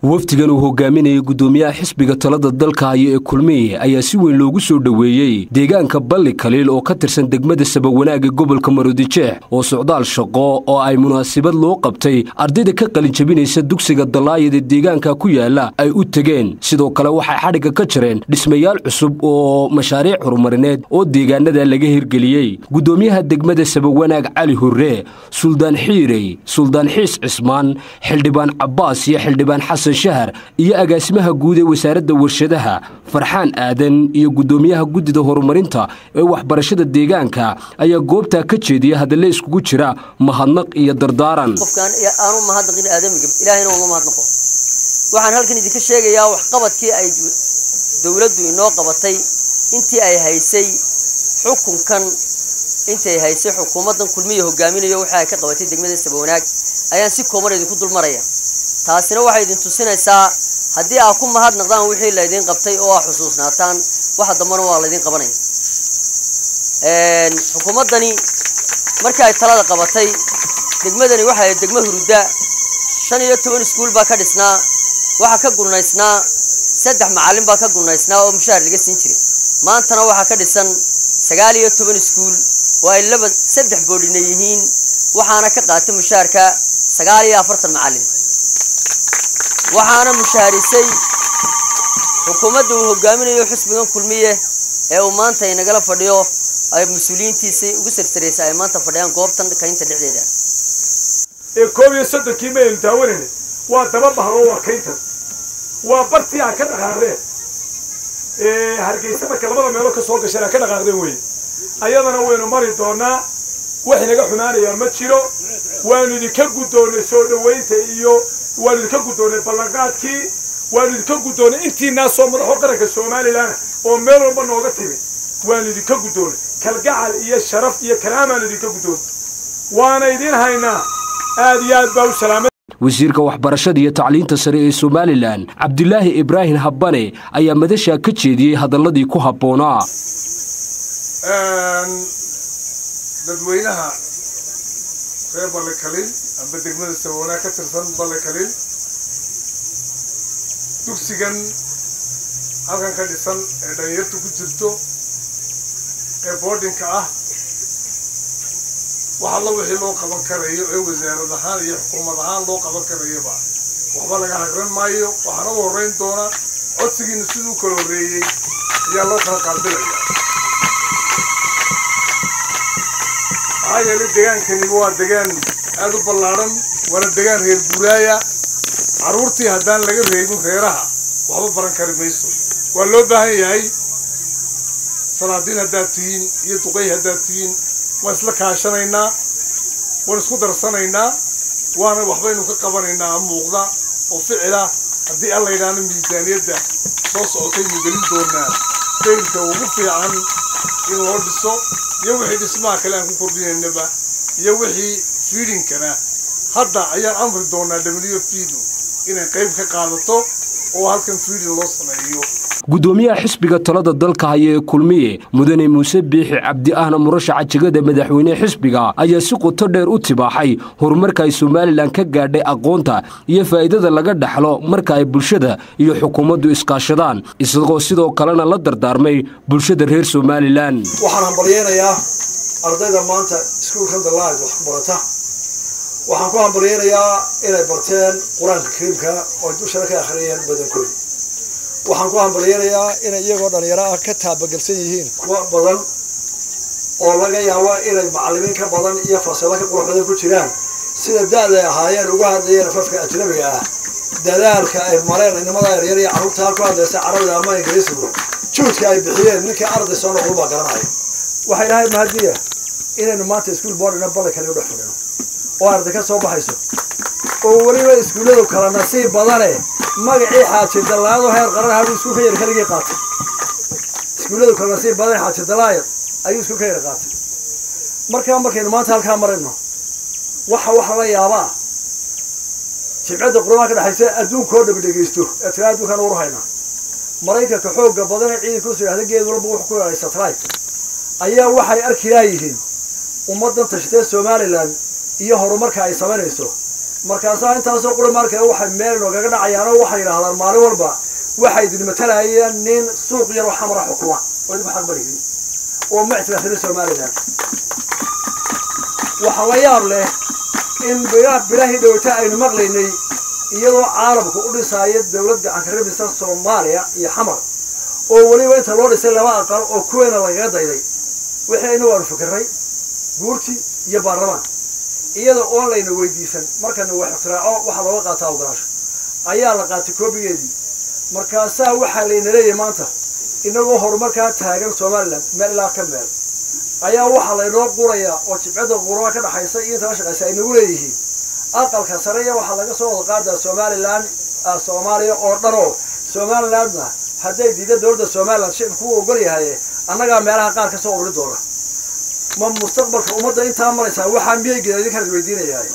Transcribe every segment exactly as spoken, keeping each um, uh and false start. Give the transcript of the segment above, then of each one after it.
waftigan uu hogaaminayay gudoomiyaha xisbiga talada dalka haya ee kulmiye ayaa si weyn loogu soo dhaweeyay deegaanka Balli Kaliil oo ka tirsan degmada Sabawanaag ee gobolka Maroodijeex oo socdaal shaqo oo ay munaasabad loo qabtay ardayda ka qalin jabinaysa dugsiga Dalaayada deegaanka ku yaala ay u tageen sidoo kale waxay xadhiga ka jireen dhismayaal cusub oo mashaariic horumarineed oo deegaanada laga hirgeliyay gudoomiyaha degmada Sabawanaag Cali Hurre Suldaan Xiirey Suldaan Xiis Cismaan Xildhibaan Cabbaas iyo Xildhibaan Xasan shahar iyo agaasimaha guud ee wasaaradda warshadaha Farxaan Aadan iyo gudoomiyaha gudida horumarinta ee waxbarashada deegaanka ayaa goobta ka jeediyay hadallo iskugu jira mahadnaq iyo dardaaran qofkan aanu mahadnaqin aadamiga ilaahayna waa mahadnaqo waxaan halkan idinka sheegayaa wax qabadkii ay dawladdu inoo qabatay intii ay haysay xukunkan intii ay haysay xukuumadan kulmiye hogaaminayo waxa ay ka qabatay degmada Sabawanaag ayaan si kooban idinku dul maraya taasina waxay idin tusinaysaa haddii aad ku mahadnaqdaan wixii la idin qabtay oo aad xusuusnaataan waxa dambana waa la idin qabanay een xukuumadani markii ay talada qabatay degmadani waxa ay degmo Huruda shan iyo toban iskuul baa ka dhisnaa waxa ka gurnaysnaa saddex macallin baa ka gurnaysnaa oo mushaar laga siin jiray maantana waxa ka dhisan sagaal iyo toban iskuul oo ay laba saddex boodhina yihiin waxaana ka qaatay mushaarka sagaal iyo afartan macallin waxaana mushaarisay xukuumadda uu hogaaminayo xisbigan kulmiye ee uu maanta inagala fadhiyo ay mas'uuliyiintiisa ugu sirtiraysaa ay maanta fadhiyaan goobtan kaynta dhexdeeda ee koob iyo soddon kiimayl daawanayna waa daba bahro waa kaynta waa bartii aan ka dhaqaaqday ee hargeysa marka labada meelo ka soo gashay ka dhaqaaqday way ayadana waynu mari doonaa wax inaga xumaanaya ma jiro waanu idinka gudoonay soo dhaweynta iyo waanu idinka gudoonay ballanqaadkii waanu idinka gudoonay intii naas soo madaxo qaranka Soomaaliland oo meel walba nooga timi waanu idinka gudoonay kalgacal iyo sharaf iyo karaamaan idinka gudoonay waana idin haynaa aad iyo aad baa u salaamay wasiirka waxbarashada iyo tacliinta sare ee Soomaaliland Cabdulaahi Ibrahim Habbane ayaa madasha ka jeediyay hadalladii ku habboonaa een dadweynaha reer Balli Kaliil amba degmada Sabawanaag ka tirsan Balli Kaliil dugsigan halkan ka dhisan ee dhalinyartu ku jirto ee boardingka ah waxa la wixii loo qaban karayo ee wasaarad ahaan iyo xukuumad ahaan loo qaban karayba waxba laga hagran maayo waxaana u horeyn doona codsigiina sidoo kale horeeyay ayaa loo kala qaadanayaa ayay deegaankani waa deegaan aad u ballaaran wala deegaan reer Buuraaya caruurtii hadaan laga reebin reeraha waxba baran kari mayso waa loo baahan yahay salaadiin hadatiin iyo duqay hadatiin waa isla kaashanaynaa waan isku darsanaynaa waana waxbaynu ka qabanaynaa muuqda oo ficila hadii alla yiraahdo miisaaniyada soo socotay mugelin doonaa deynta ugu fiican in loo dhiso iyo wixii dhismaha kale aan ku kordhineynaba iyo wixii feeding kana hadda ayaan amri doonaa W F P inay qayb ka qaadato oo halkan feeding loo sameeyo gudoomiyaha xisbiga talada dalka haya ee kulmiye mudane Muuse Biixi Cabdi ahna murashaxa jagada madaxweynaha xisbiga ayaa si qoto dheer u tibaaxay horumarka ay Soomaaliland ka gaadhay aqoonta iyo faa'iidada laga dhaxlo marka ay bulshada iyo xukuumaddu iskaashadaan isagoo sidoo kalena la dardaarmay bulshada reer Soomaaliland waxaan hambalyeeyaa ardayda maanta iskuulka Dalaayad wax barata waxaan ku hambalyeeyaa inay barteen Quraanka Kariimka oo dusha ka akhriyeen badankooda waxaan ku hambalyeeyaa in iyagoo dhalinyaro ah ka taabagalsan yihiin kuwa badan oo laga yaabo inay macallimiin ka badan iyo fasalo ka qurux badan ku jiraan sida daada ahaayeen uga hadlayeen afafka ajnabiga ah dadaalka ay mareen inamada yaryar iyo carruurta ku hadlaysa Carabiga ama Ingiriisiga juudka ay bixiyeen ninka arday soo noqon baa garanaya waxay ilaahay mahadiya inaynu maanta iskuul boardina Balli Kaliil u dhaxfadhino oo arday ka soo baxayso oo wariba iskuuladu kala nasiib badane magacii xaaji dalaado heer qaran hadu isku khayr kaliya qaatay iskuuladu kala nasiib badan xaaji dalaayad ayuu isku khayr qaatay marka markaynu maanta halka marayno waxa waxa la yaabaa jibcada quraanka dhaxaysa adduunka oo dhageysto ee tiraadu kan uur hayna maraykanka xooga badan ee ciidanku soo yahay geed walba wax ku yahay satellite ayaa waxay arki laayeen ummadan tashtay Soomaaliland iyo horumarka ay sameynayso markaasaa intaasoo qura markaa waxay meel noogaga dhacayaanoo waxay yidhaahdaan maalin walba waxay idin matalayeen nin suuq yar oo xamara xukuma oo idin xaq barigay oo ma ictiraafin Soomaaliland waxa la yaab leh in bilaahi dhawta aynu maqlaynay iyadoo caalamku u dhisay dawladda aan ka rabisa Soomaaliya iyo xamar oo waliba inta loo dhisay laba aqal oo kuweena laga dayday waxaynu waan fikray guurti iyo baarlamaan iyadoo online weydiisan markana wax ixtiraaco waxa looga qaataa ogolaasho ayaa la qaatay koobigeedii markaasaa waxa la inaleeyay maanta inagoo horumarka taagan Soomaaliland meel la ka meel ayaa waxa la inoo qurayaa oo jibcada quraha ka dhaxaysa iyo inta shaqaysa ay nagu leeyihiin aqalka sareeya waxa laga soo wada qaadaa Soomaaliland Soomaaliya oo dharo Soomaalilandna haday diida dawladda Soomaaliland shicibku u ogol yahay annaga meelaha qaar ka soo ururi doona ma mustaqbalka ummadda inta maraysa waxa miyigeeda idin kala weydiinayaa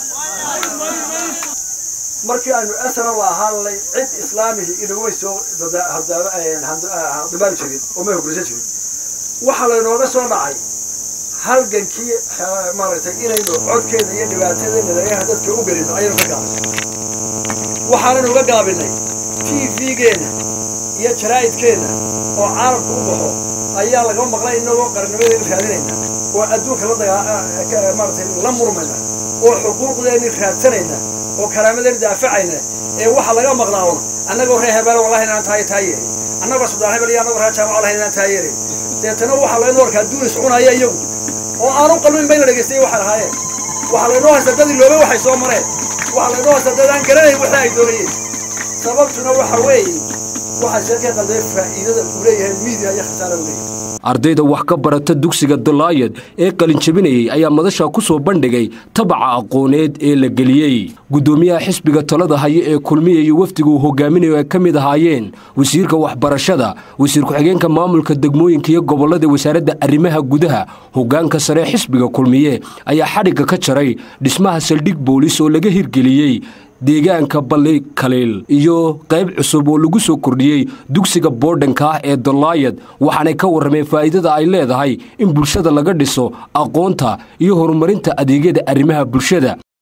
markii aanu asana la ahaanay cid islaamihi inuu soo hadaaba ay hadaaba jirin oo ma hoggaansan jirin waxa la inooga soo dhacay halgankii maaragtay inaynu codkeeda iyo dhibaatadeena leeyahay dadka u gelino ayaynu ka gaabinay waxaan uga gaabinay T V-geena iyo jaraa'idkeena oo caalamku u baxo ayaa laga maqlay inagoo qarnimadeena raadinayna oo adduunka la dagaa maaragtay la murmayna oo xuquuqdeena raadsanayna oo karaamadeena daafacayna ee waxa laga maqlaa annagoo reehbal wallahi inaan tahay taayay annagoo suudaan hebel iyo annagoo raajaa wallahi inaan taayay deetana waxa la inoo arkaa duulis cunaya iyagu oo aanu qalmin bayna dhageystay waxa lahaayeen waxa la inoo haysta dad iloobe waxay soo mareen waxa la inoo haysta dad aan garanay waxa ay doonayeen sababtuna waxa weeye waxa shirkad qalday faa'iidada u leeyahay media iyo khasaaro u leeyahay ardayda wax ka barata dugsiga Dalaayad ee qalin jabinayay ayaa madasha ku soo bandhigay tabaca aqooneed ee la galiyay gudoomiyaha xisbiga talada haye ee kulmiye iyo wafdigu hogaaminayo ay kamid ahaayeen wasiirka waxbarashada wasiir ku xigeenka maamulka degmooyinka iyo gobolada wasaaradda arrimaha gudaha hogaanka sare xisbiga kulmiye ayaa xadhiga ka jaray dhismaha saldhig booliis oo laga hirgeliyay deegaanka Balli Kaliil iyo qayb cusub oo lagu soo kordhiyay dugsiga boordanka ee Dalaayad waxaanay ka warrameen faa'iidada ay leedahay in bulshada laga dhiso aqoonta iyo horumarinta adeegyada arrimaha bulshada